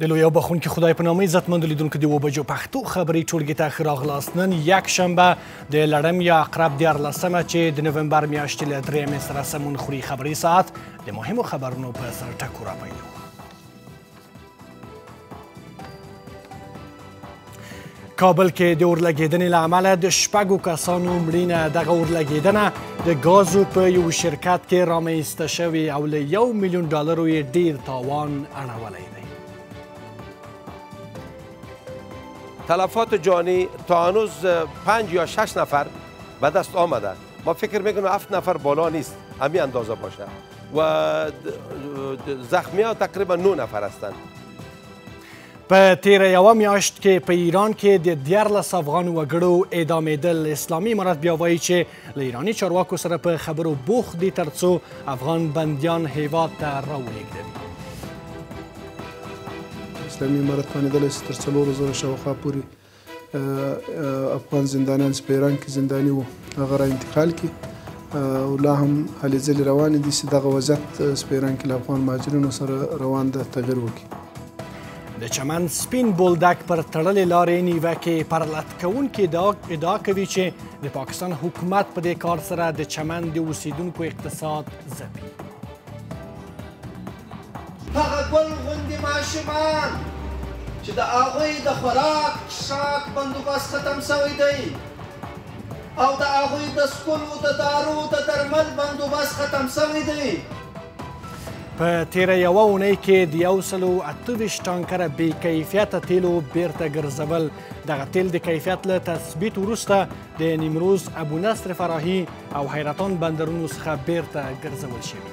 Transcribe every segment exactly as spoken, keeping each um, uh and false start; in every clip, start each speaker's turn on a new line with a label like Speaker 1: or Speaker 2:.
Speaker 1: د لوی او بخښونکي خدای په نامه عزتمندو لیدونکو د اوه بجو پښتو خبري ټولګي ته ښه راغلاست. نن یک شنبه د لړم یا عقرب دیارلسمه چې د نومبر میاشتې له درېیمې سره سمون خوري خبري ساعت د مهمو خبرونو په سر ټکو راپیلوو. کابل کې د اورلګېدنې له امله د شپږو کسانو مړینه. دغه اورلګېدنه د ګازو په یو شرکت کې رامنځته شوې او له یو میلیون ډالرو یې ډېر تاوان اړولی دی.
Speaker 2: تلفات جانی تا هنوز پنج یا شش نفر به دست آمده. ما فکر میکنم هفت نفر بالا نیست، همین اندازه باشه و زخمی ها تقریبا نه نفر هستند.
Speaker 1: په تیره یوه میاشت کې په ایران کې د دیارلس افغان وګړو اعدامېدل. اسلامي امارت بیا وایي چې له ایراني چارواکو سره په خبرو بوخت دي تر څو افغان بندیان هیواد ته راولېږدوي.
Speaker 3: اسلامي امارت باندې چې تر څلورو زرو شاوخوا پورې افغان زندانیان چې په ایران کې زنداني وو هغه را انتقال کړي او لا هم هلې ځلې روانې دي چې دغه وضعیت چې په ایران کې له افغان مهاجرینو سره روان ده تغیر وکړي.
Speaker 1: د چمن سپین بولدک پر تړلې لارې نیوکې پرلط کوونکي ادعا کوي چې د پاکستان حکومت په دې کار سره د چمن د اوسیدونکو اقتصاد ځپي.
Speaker 4: هغه ګل غوندې ماشومان چې د هغوی د خوراک څښاک بندوبست ختم شوی دی او د هغوی د سکولو د دارو د درمل بندوبست ختم شوی دی.
Speaker 1: په تیره یوه اونۍ کې د یو سلو اته ویشت ټانکره بې کیفیته تیلو بیرته ګرځول. دغه تیل د کیفیت له تثبیت وروسته د نیمروز، ابونصر فراهي او حیرتان بندرونو څخه بیرته ګرځول شوي.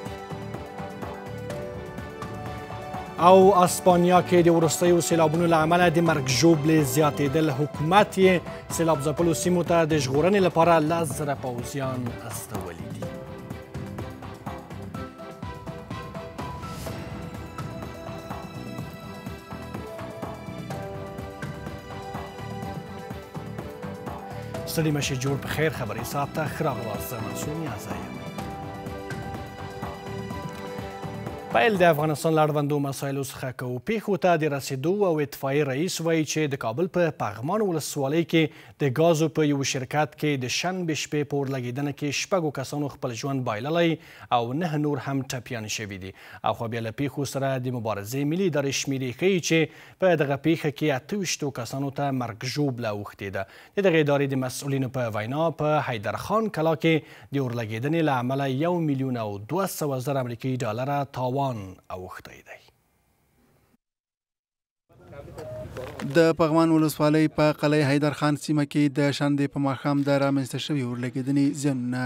Speaker 1: او اسپانیا کې د وروستیو سیلابونو له امله د مرګ ژوبلې زیاتېدل. حکومت یې سیلاب ځپلو سیمو ته د ژغورنې لپاره لس زره پوځیان استولي دي. ستړي مشئ، جوړ په خیر. خبري ساعت ته ښه راغلاست. زه منصور نیازی یم. پیل د افغانستان له اړوندو مسایلو څخه کوو. پیښو ته د رسېدو او اطفایې رئیس وایي چې د کابل په پغمان ولسوالۍ کې د ګازو په یو شرکت کې د شنبې شپې په اورلګېدنه کې شپږو کسانو خپل ژوند بایللی او نه نور هم ټپیان شوي دي. اخوا بیا له پیښو سره د مبارزې ملي ادارې شمېرې ښیي چې په دغه پیښه کې اته ویشتو کسانو ته مرګ ژوبله اوښتې ده. د دغې ادارې د مسؤلینو په وینا په حیدرخان کلا کې د اورلګېدنې له امله یو میلیون او دوه سوه زره امریکایي ډالره تاوان اوښتی دی.
Speaker 5: د پغمان ولسوالۍ په قلعه حیدرخان سیمه کې د شنبې په ماښام د رامنځته شوي اورلګېدنې زیانونه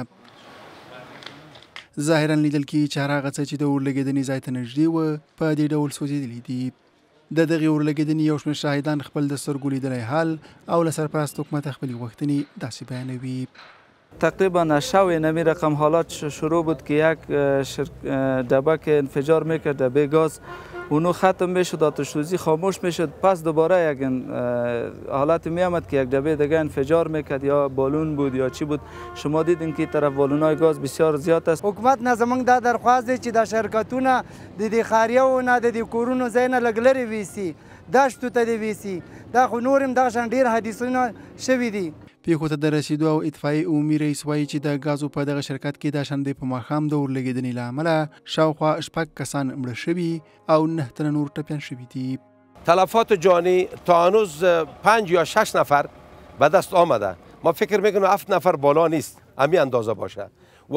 Speaker 5: ظاهرا لیدل کېږي چې هر هغه څه چې د اورلګېدنې ځای ته نږدې وه په دې ډول سوځېدلي دي. د دغې اورلګېدنې یو شمېر شاهدان خپل د سترګو لیدلی حال او له سرپرست حکومت خپلې غوښتنې داسې بیانوي.
Speaker 6: تقریبا شو نمی رقم حالات شروع بود که یک دبه که انفجار میکرد دبه گاز اونو ختم میشد، آتش سوزی خاموش میشد، پس دوباره یک حالت میامد که یک دبه دیگه انفجار میکرد یا بالون بود یا چی بود. شما دیدین که طرف بالونای گاز بسیار زیاد است.
Speaker 7: حکومت نه زمونږ دا درخواست دی چې دا شرکتونه د دې خاریو نه د دې کورونو ځای نه لږ لرې ویسي، دشتو ته دې ویسي. دا خو نور هم دغه شان ډېر حادثونه شوي دي.
Speaker 5: پیښو ته د رسیدو او اطفایې عمومي رئیس وایي چې د ګازو په دغه شرکت کې د شنبې په ماښام د اورلګېدنې له امله شاوخوا شپږ کسان مړه شوي او نه تنه نور ټپیان شوي دي.
Speaker 2: تلفات جانی تا هنوز پنج یا شش نفر به دست آمده. ما فکر میکنم هفت نفر بالا نیست، همین اندازه باشه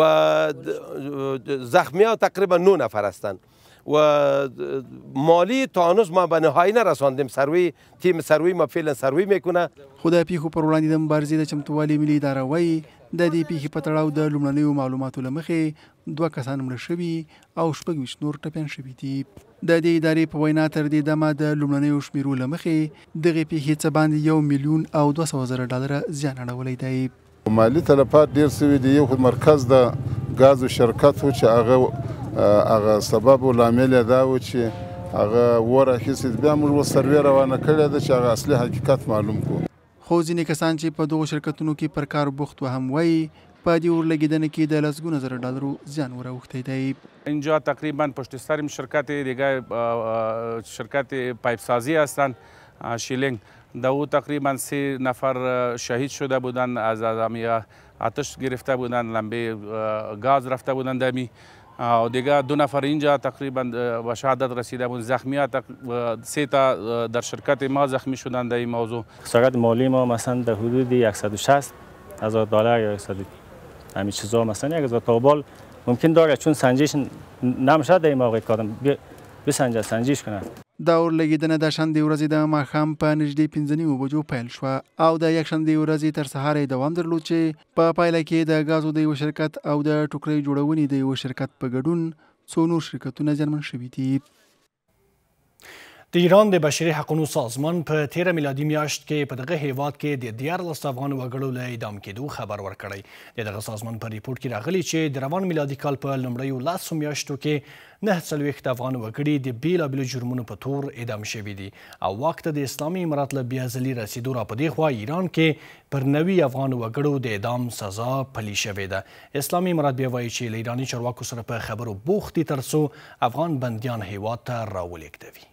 Speaker 2: و زخمی ها تقریبا نه نفر هستند و مالی تا هنوز ما به نهایی نرساندیم. سروی تیم سروی ما فعلا سروی میکنه.
Speaker 5: خو د پیښو پر وړاندې د مبارزې د چمتووالي ملي اداره وایي د دې پیښې په تړاو د لومړنیو معلوماتو له مخې دوه کسان مړه شوي او شپږ ویشت نور ټپیان شوي دي. د دې ادارې په وینا تر دې دمه د لومړنیو شمیرو له مخې دغې پیښې څه باندې یو میلیون او دوه سوه زره ډالره زیان اړولی دی.
Speaker 8: مالي تلفات ډېر سوي دي. یو مرکز د ګازو شرکت و چې هغه هغه سبب و لامل یې دا و چې هغه اور اخیستې. بیا موږ اوس سروې روانه کړې ده چې هغه اصلي حقیقت معلوم کړو.
Speaker 5: خو ځینې کسان چې په دغو شرکتونو کې پر کار بوخت و هم وایي په دې اورلګیدنه کې د لسګونه زره ډالرو زیان وراوښتی دی.
Speaker 9: اینجا تقریبا پشت سریم شرکت دیگه شرکت پایپ سازی هستند شیلینگ در او تقریبا سه نفر شهید شده بودند از همی آتش گرفته بودند لمبه گاز رفته بودند دمی و دیگه دو نفر اینجا تقریبا به شهادت رسیده بود. زخمیات سه تا در شرکت ما زخمی شدند در این موضوع.
Speaker 10: خسارت مالی ما مثلا در حدود صد و شصت هزار دلار یا صد همین چیزا مثلا یک هزار تابال ممکن داره چون سنجش نمیشه در این موقع کارم بسنجه سنجش کنه.
Speaker 5: دا اورلګیدنه د شنبې ورځې د ماښام په نږدې پنځه نیمو بجو پیل شوه او د یکشنبې ورځې تر سهاره یې دوام درلود چې په پایله کې د ګازو د یو شرکت او د ټوکرۍ جوړونې د یو شرکت په ګډون څو نور شرکتونه زیانمن شوي دي.
Speaker 1: د ایران د بشري حقوقو سازمان په تیره میلادي میاشت کې په دغه هیواد کې د دیارلس افغان وګړو له اعدام کېدو خبر ورکړی. د دغه سازمان په ریپورټ کې راغلي چې د روان میلادي کال په لومړیو لسو میاشتو کې نه څلوېښت افغان وګړي د بېلابېلو جرمونو په تور اعدام شوي دي او واک ته د اسلامي امارت له بیا ځلي رسېدو را په دې خوا ایران کې پر نوي افغان وګړو د اعدام سزا پلي شوې ده. اسلامي امارت بیا وایي چې له ایراني چارواکو سره په خبرو بوخت دي تر څو افغان بندیان هیواد ته راولېږدوي.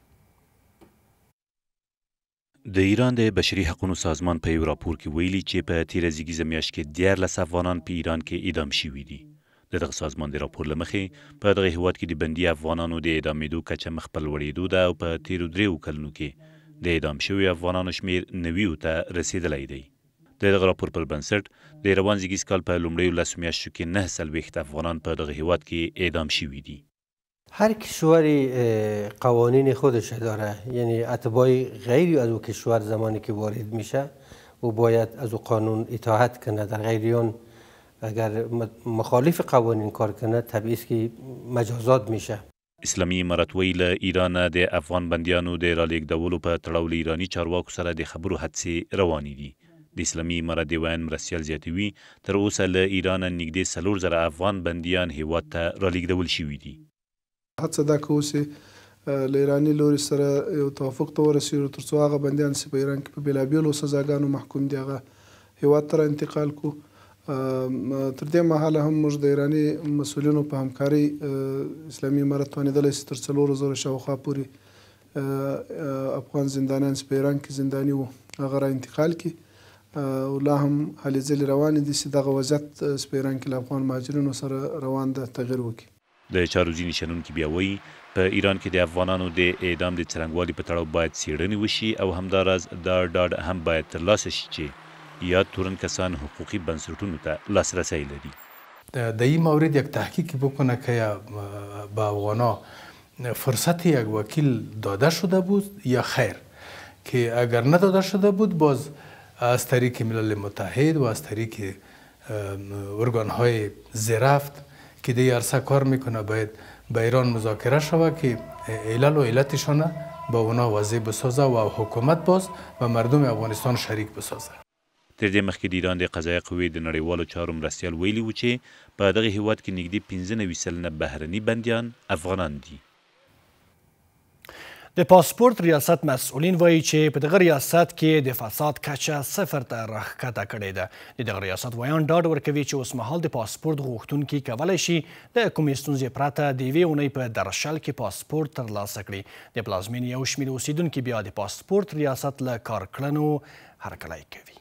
Speaker 11: د ایران د بشري حقوقو سازمان په یو راپور کې ویلي چې په تیره زیږیزه میاشت کې دیارلس افغانان په ایران کې اعدام شوي دي. د دغه سازمان د راپور له مخې په دغه هیواد کې د بندي افغانانو د اعدامېدو کچه مخ په لوړېدو ده او په تیرو دریو کلونو کې د اعدام شویو افغانانو شمېر نویو ته رسېدلی دی. د دغه راپور پر بنسټ د روان زیږیز کال په لومړیو لسو میاشتو کې نه څلوېښت افغانان په دغه هیواد کې اعدام شوي دي.
Speaker 12: هر کشوری قوانین خودش داره، یعنی اتباع غیری از او کشور زمانی که وارد میشه و باید از او قانون اطاعت کنه. در غیریان اگر مخالف قوانین کار کنه طبیعی است که مجازات میشه.
Speaker 11: اسلامي امارت ویل له ایران د افغان بندیانو د رالیږدولو په تړاو له ایراني چارواکو سره د خبرو هڅې روانې دي. د اسلامي امارت د ویاند مرستیال زیاتوي تر اوسه له ایرانه نږدې څلور زره افغان بندیان هیواد ته رالیږدول شوي دي.
Speaker 3: هڅه دا کوو چې له ایراني لوري سره یو توافق ته ورسېږو تر څو هغه بندیان چې په ایران کې په بېلابېلو سزاګانو محکوم دي هغه هیواد ته را انتقال کړو. تر دې مهاله هم موږ د ایراني مسؤلینو په همکارۍ اسلامي امارت توانېدلی چې تر څلورو زرو شاوخوا پورې افغان زندانیان چې په ایران کې زنداني وو هغه را انتقال کړي او لا هم هلې ځلې روانې دي چې دغه وضعیت چې په ایران کې له افغان مهاجرینو سره روان ده تغیر وکړي.
Speaker 11: د چارو ځینې شنونکي بیا وایي په ایران کې د افغانانو د اعدام د څرنګوالي په تړاو باید څېړنې وشي او همداراز دا ډاډ هم باید ترلاسه شي چې یاد تورن کسان حقوقی بنسټونو ته لاسرسی لري.
Speaker 13: در این مورد یک تحقیقی بکنه که به افغانا فرصت یک وکیل داده شده بود یا خیر، که اگر نداده شده بود باز از طریق ملل متحد و از طریق ارگانهای زیرفت که در عرصه کار میکنه باید با ایران مذاکره شود که علل و علتشان با اونا واضح بسازه و حکومت باز و مردم افغانستان شریک بسازه.
Speaker 11: تر دې مخکې د ایران د قضایه قوې د نړیوالو چارو مرستیال ویلي و چې په دغه هیواد کې نږدې پنځه نوي سلنه بهرني بندیان افغانان دي.
Speaker 1: د پاسپورت ریاست مسئولین وایي چې په دغه ریاست کې د فساد کچه صفر ته راښکته کړې ده. د دغه ریاست وایان ډاډ ورکوي چې اوسمهال د پاسپورت غوښتونکي کولی شي د کومې ستونزې پرته د یوې اونۍ په درشل کې پاسپورت ترلاسه کړي. د پلازمینې یو شمېر اوسیدونکي بیا د پاسپورت ریاست له کارکړنو هرکلی کوي.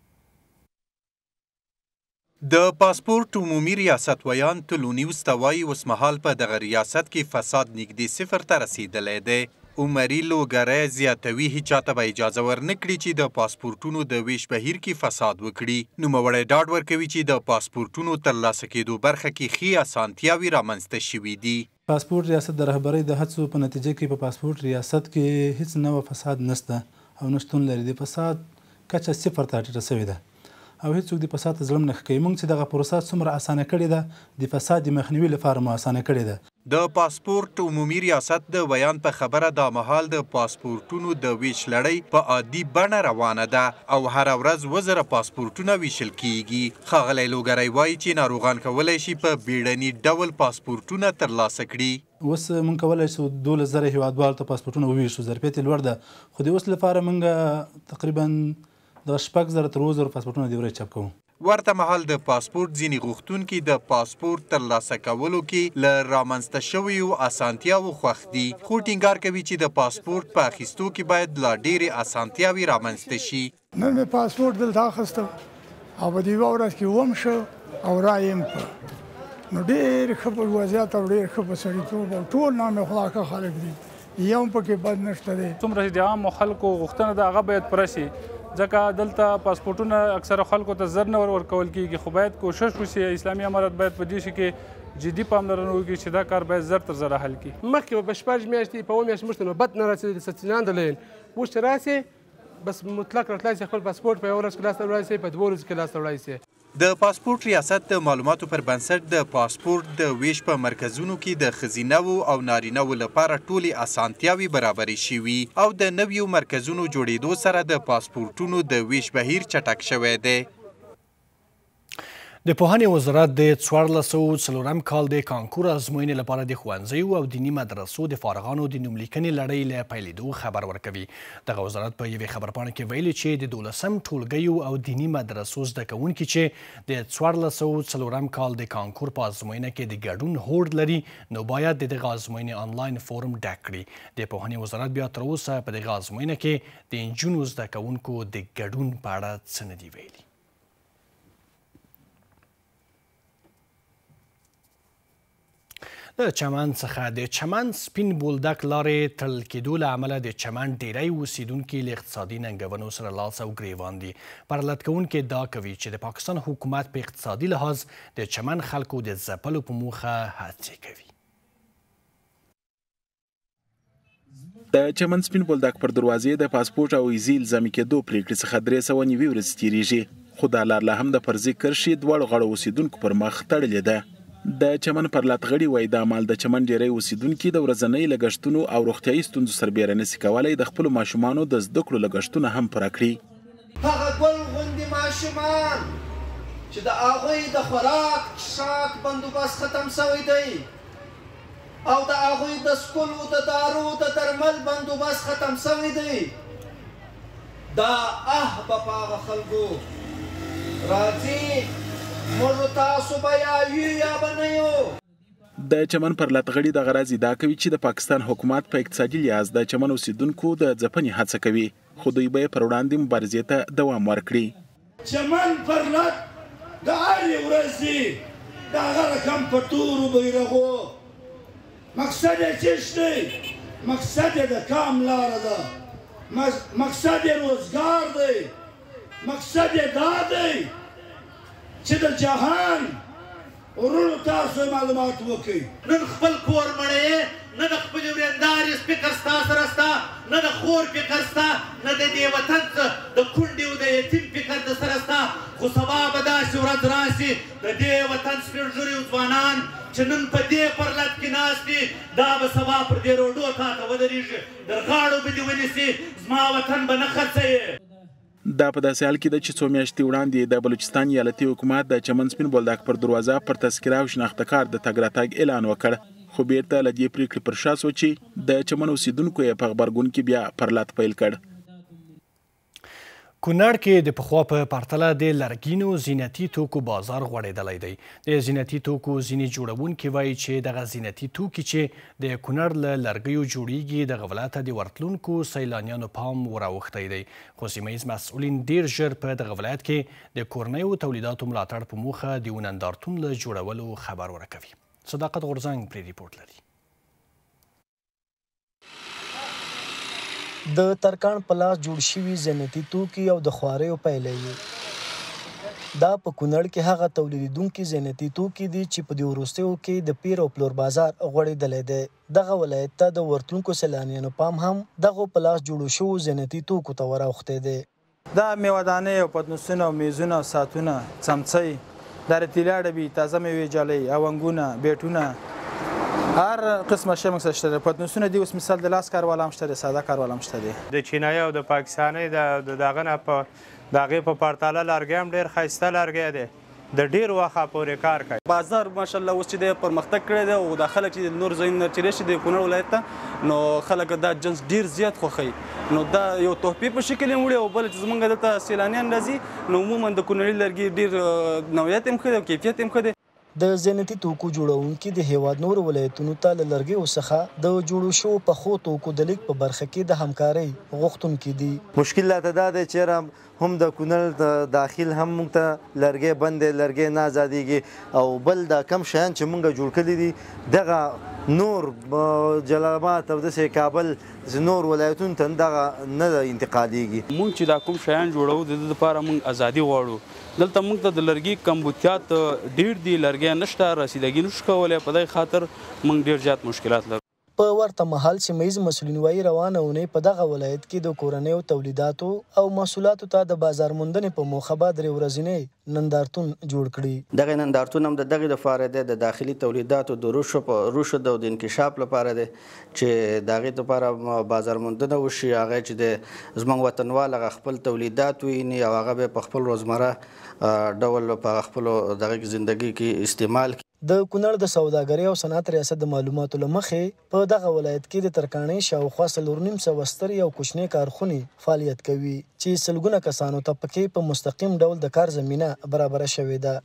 Speaker 14: د پاسپورت عمومي ریاست ویان طلوني وسته وایي اوسمهال په دغه ریاست کې فساد نږدې صفر ته رسېدلی دی. عمري لوګری زیاتوي هیچ چاته به اجازه ورنه کړي چې د پاسپورټونو د ویش بهیر کې فساد وکړي. نوموړی ډاډ ورکوي چې د پاسپورټونو ترلاسه کېدو برخه کې ښې اسانتیاوې رامنځته شوي دي.
Speaker 15: پاسپورت ریاست د رهبرۍ د هڅو په نتیجه کې په پاسپورت ریاست کې هیڅ نوع فساد نشته او نه شتون لري. د فساد کچه صفر ته ټیټه سوې ده او هیڅوک د فساد ته زړه نه ښه کوي. موږ چې دغه پروسه څومره اسانه کړې ده د فساد د مخنیوي لپاره مو اسانه کړې ده.
Speaker 14: د پاسپورت عمومي ریاست د ویان په خبره دا مهال د پاسپورټونو د ویش لړۍ په عادي بڼه روانه ده او هره ورځ اووه زره پاسپورټونه ویشل کیږي. ښاغلی لوګری وایي چې ناروغان کولی شي په بیړني ډول پاسپورټونه ترلاسه کړي.
Speaker 15: اوس موږ کولی شو دولس زره هیوادوالو ته پاسپورټونه وویشو. ظرفیت یې لوړ ده خو د اوس لپاره موږ تقریبا د شپږ زره تر اووه زرو پاسپورټونه د ورځې چاپ کوو.
Speaker 14: ورته مهال د پاسپورت ځینې غوښتونکي د پاسپورت ترلاسه کولو کې له رامنځته شویو اسانتیاوو خوښ دي، خو ټینګار کوي چې د پاسپورت په اخیستو کې باید لا ډېرې اسانتیاوې رامنځته شي.
Speaker 16: نن مې پاسپورت دلته اخیسته او په دې ورځ کې وم شه او را یم کړ، نو ډېر ښه په وضعیت او ډېر ښه په سړیتوب او ټول نامې خدای ښه خلک دي، یو هم پکې بد نشته دی.
Speaker 17: څومره چې د عامو خلکو غوښتنه ده هغه باید پوره شي، ځکه دلته پاسپورټونه اکثره خلکو ته زر نه ورکول کېږي، خو باید کوشش وشي اسلامي امارت باید په دې شي کې جدي پاملرنه وکړي چې دا کار باید زر تر زره حل کړي.
Speaker 18: مخکې به شپږ میاشتې په اووه میاشتې موږ ته نوبت نه رسېدلی د سڅینان د لین، اوس چې راسې بس مطلق راتلای شي خپل پاسپورټ په یوه ورځ کې لاسته وړای شي، په دوه ورځو کې لاسته وړای شي.
Speaker 14: د پاسپورت ریاست د معلوماتو پر بنسټ د پاسپورت د ویش په مرکزونو کې د ښځینه‌وو او نارینه‌وو لپاره ټولې اسانتیاوې برابرې شوي او د نویو مرکزونو جوړېدو سره د پاسپورټونو د ویش بهیر چټک شوی دی.
Speaker 1: د پوهنې وزارت د څوارلس سوه څلورم کال د کانکور ازموینې لپاره د ښوونځیو او دیني مدرسو د فارغانو د نوملیکنې لړۍ له پیلېدو خبر ورکوي. دغه وزارت په یوې خبرپاڼه کې ویلي چې د دولسم ټولګیو او دیني مدرسو زده کوونکي چې د څوارلس سوه څلورم کال د کانکور په ازموینه کې د ګډون هوډ لري نو باید د دغه ازموینې آنلاین فورم ډک کړي. د پوهنې وزارت بیا تر اوسه په دغه ازموینه کې د نجونو زده کوونکو د ګډون په اړه څه نه دي ویلي. د چمن څخه د چمن سپین بولدک لارې تړل کېدو له امله د چمن ډیری اوسیدونکي له اقتصادي ننګونو سره لاس او ګریوان دي. پرلط کوونکي ادعا کوي چې د پاکستان حکومت په اقتصادي لحاظ د چمن خلکو د ځپلو په موخه هڅې کوي.
Speaker 19: د چمن سپین بولدک پر دروازې د پاسپورټ او ویزې الزامي کېدو پرېکړې څخه درې سوه نوي ورځې تېرېږي، خو دا لار لا هم د فرضي کرښې دواړو غاړو اوسیدونکو پر مخ تړلې ده. د چمن پرلط غړي وایي دا مال د چمن ډیری اوسیدونکي د ورځنۍ لګښتونو او روغتیایي ستونزو سربیره نشي کولی د خپلو ماشومانو د زده کړو لګښتونه هم پوره کړي.
Speaker 4: هغه ګل غوندې ماشومان چې د هغوی د خوراک څښاک بندوبست ختم شوی دی او د هغوی د سکولو د دارو د درمل بندوبست ختم شوی دی، دا اه به په هغه خلکو راځي موږ تاسو به یا یو یا به نه یو.
Speaker 19: د چمن پرلط غړي دغه راز ادعا کوي چې د پاکستان حکومت په اقتصادي لحاظ د چمن اوسیدونکو د ځپنې هڅه کوي، خو دوی به یې پر وړاندې مبارزې ته دوام ورکړي.
Speaker 20: چمن پرلط د هرې ورځې د هغه رقم په تورو بیرغو مقصد یې څه دی؟ مقصد یې د کام لاره ده، مقصد یې روزګار دی، مقصد یې دا دی چې د جهان ورونو تاسو معلومات وکړئ.
Speaker 21: نن خپل کور مړی نه د خپلې ورېندارې فکر ستا سره شته، نه د خور فکر شته، نه د دې وطن د کونډې او د یتیم فکر د سره شته، خو سبا به داسې ورځ راشي د دې وطن سپین ږیري ځوانان چې نن په دې پرلط کې ناست دي دا به سبا پر دې روډو تا ته ودرېږي، در غاړو به دې ونیسي، زما وطن به نه خرڅوي.
Speaker 19: دا په داسې حال کې ده چې څو میاشتې وړاندې د بلوچستان ایالتي حکومت د چمن سپین بولدک پر دروازه پر تذکره او شناخته کارت د تګ راتګ اعلان وکړ، خو بیرته له دې پرېکړې پر شا سو چې د چمن اوسیدونکو یې په غبرګون کې بیا پرلط پیل کړ.
Speaker 1: کونړ کې د پخوا په پرتله د لرګینو زینتي توکو بازار غوړېدلی دی. د زینتي توکو ځینې جوړونکي وایي چې دغه زینتي توکي چې د کونړ له لرګیو جوړیږي دغه ولایت د ورتلونکو سیلانیانو پام وراوښتی دی، خو سیمه ییز مسؤلین ډیر ژر په دغه ولایت کې د کورنیو تولیداتو ملاتړ په موخه د یو نندارتون له جوړولو خبر ورکوي. صداقت غورځنګ پرې ریپورټ لري.
Speaker 22: د ترکاڼ په لاس جوړ شوي زینتي توکي او د خواریو پیلی دا په کونړ کې هغه تولیدونکي زینتي توکي دي چې په دې وروستیو کې د پیر او پلور بازار غوړېدلی دی. دغه ولایت ته د ورتلونکو سیلانیانو پام هم دغو په لاس جوړو شوو زینتي توکو ته وراوښتی دی.
Speaker 23: دا میوهدانې او پتنوسونه او میزونه او ساعتونه، څمڅۍ، د رتیلا ډبي، تازه میوې جالۍ، اونګونه، بیټونه، هر قسمه شی موږ سره شته. پتنوسونه دي اوس مثال د لاس کار والا هم شته دی، ساده کار والا هم شته دی.
Speaker 24: د چینایي او د پاکستاني د دغه نه په د هغې په پرتله لرګی هم ډېر ښایسته لرګی دی
Speaker 2: د ډېر وخت پورې کار کوي.
Speaker 6: بازار ماشاءالله اوس چې دی پرمختګ کړی دی او دا خلک چې نور ځایونه نه چې راشي د کونړ ولایت ته نو خلک دا جنس ډېر زیات خوښوي. نو دا یو تحفې په شکل یې وړي او بل چې زموږ دلته سیلانیان راځي نو عموما د کونړي لرګي ډېر نوعیت هم ښه دی او کیفیت هم ښه دی.
Speaker 22: د زینتي توکو جوړونکي د هیواد نورو ولایتونو ته له لرګیو څخه د جوړو شوو پخو توکو د لیږد په برخه کې د همکارۍ غوښتونکي دي.
Speaker 7: مشکل لا دا دی چې هم د کونړ د داخل هم موږ ته لرګی بند دی، لرګی نه ازادېږي او بل دا کم شیان چې موږ جوړ کړي دي دغه نور جلال آباد او داسې کابل نور ولایتونو ته دغه نه انتقالېږي.
Speaker 2: موږ چې دا کوم شیان جوړو د دې لپاره موږ ازادي غواړو. دلته موږ ته د لرګي کمبوتیات ډېر دي، لرګی نشته، رسیدګي نشو کولی. په دې خاطر موږ ډېر زیات مشکلات لرو.
Speaker 22: په ورته مهال سیمه ییز مسؤلین وایي روانه اونۍ په دغه ولایت کې د کورنیو تولیداتو او محصولاتو ته د بازار موندنې په موخه به درې ورځنی نندارتون جوړ کړي.
Speaker 24: دغه نندارتون هم د دغې لپاره دی د داخلي تولیداتو د رشد او د انکشاف لپاره دی چې د هغې لپاره بازار موندنه وشي. هغه چې د زموږ وطنوال هغه خپل تولیدات وویني او هغه به په خپل روزمره ډول په خپلو دغه زندګي کې استعمال کړي.
Speaker 22: د کونړ د سوداګرۍ او صنعت ریاست د معلوماتو له مخې په دغه ولایت کې د ترکاڼۍ شاوخوا څلور نیم سوه سترې او کوچنۍ کارخونې فعالیت کوي چې سلګونه کسانو ته پکې په مستقیم ډول د کار زمینه برابره شوې ده.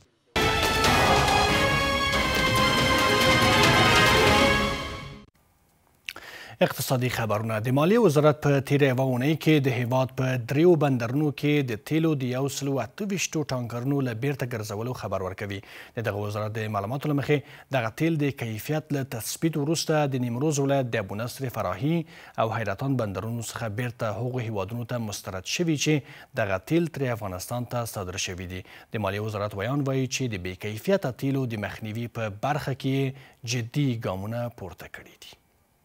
Speaker 1: اقتصادي خبرونه. د مالیې وزارت په تیره یوه اونۍ کې د هیواد په دریو بندرونو کې د تیلو د یو سلو اته ویشتو ټانکرونو له بیرته ګرځولو خبر ورکوي. د دغه وزارت د معلوماتو له مخې دغه تیل د کیفیت له تثبیت وروسته د نیمروز ولایت د ابونصر فراهي او حیرتان بندرونو څخه بیرته هغو هیوادونو ته مسترد شوي چې دغه تیل ترې افغانستان ته صادر شوي دي. د مالیې وزارت ویان وایي چې د بې کیفیته تیلو د مخنیوي په برخه کې جدي ګامونه پورته کړي دي.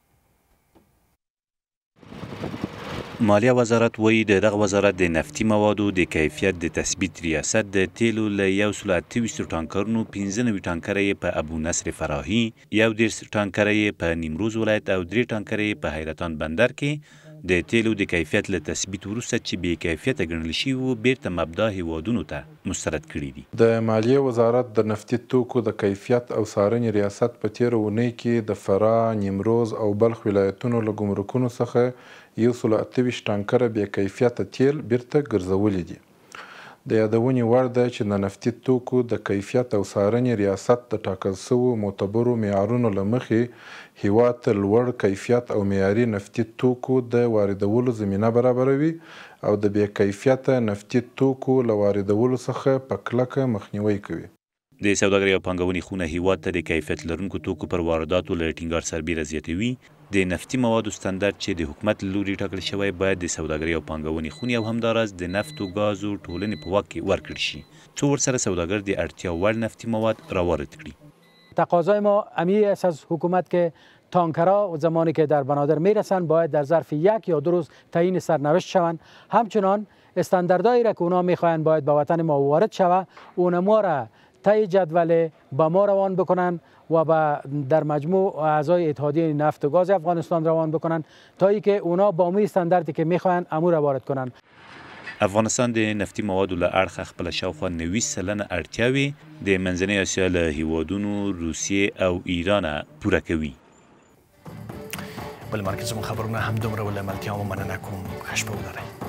Speaker 11: مالیه وزارت وایي د دغه وزارت د نفتي موادو د کیفیت د تثبیت ریاست د تیلو له یو سلو اته ویشتو ټانکرونو پنځه نوي ټانکره یې په ابونصر فراهي، یو دېرش ټانکره یې په نیمروز ولایت او درې ټانکره یې په حیرتان بندر کې د تیلو د کیفیت له تثبیت وروسته چې بې کیفیته ګڼل شوي وو بیرته مبدا هیوادونو ته مسترد کړي دي.
Speaker 25: د مالیې وزارت د نفتي توکو د کیفیت او څارنې ریاست په تیره اونۍ کې د فراه، نیمروز او بلخ ولایتونو له ګمرکونو څخه یو سلو اته ویشت ټانکره بې کیفیته تیل بیرته ګرځولي دي. د یادونې وړ ده چې د نفتي توکو د کیفیت او څارنې ریاست د ټاکل شوو معتبرو معیارونو له مخې هیواد ته لوړ کیفیت او معیاري نفتي توکو د واردولو زمینه برابروي او د بې کیفیته نفتي توکو له واردولو څخه په کلکه مخنیوی کوي.
Speaker 11: د سوداګرۍ او پانګونې خونه هیواد ته د کیفیت لرونکو توکو پر وارداتو له ټینګار سربیره زیاتوي. د نفتي موادو ستاندرد چې د حکومت له لوري ټاکل شوی باید د سوداګرۍ او پانګونې خونې او همداراز د نفت و ګازو ټولنې په واک کې ورکړل شي څو ورسره سوداګر د اړتیا وړ نفتي مواد راوارد کړي.
Speaker 26: تقاضای ما امی است از حکومت که تانکرها زمانی که در بنادر میرسند باید در ظرف یک یا دو روز تعیین سرنوشت شوند. همچنان استانداردهایی را که اونا میخواهند باید به وطن ما وارد شود اونما را طی جدول به ما روان بکنن و با در مجموع اعضای اتحادیه نفت و گاز افغانستان روان بکنن تا ای که اونا با مو استانداردی که میخواهند امو را وارد کنن.
Speaker 11: افغانستان د نفتي موادو له اړخه خپله شاوخوا نوي سلنه اړتیاوې د منځنۍ اسیا له هیوادونو روسیې او ایران پوره کوي.
Speaker 1: بل مرکز خبرونه هم دومره ول ملتیا مو مننه کوم. ښه شپه ولرئ.